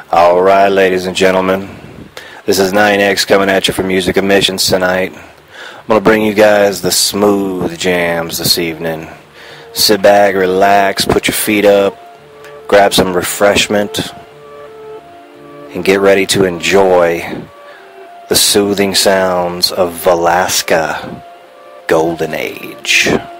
Alright, ladies and gentlemen, this is 9X coming at you from Music Emissions tonight. I'm going to bring you guys the smooth jams this evening. Sit back, relax, put your feet up, grab some refreshment, and get ready to enjoy the soothing sounds of Valaska Golden Age.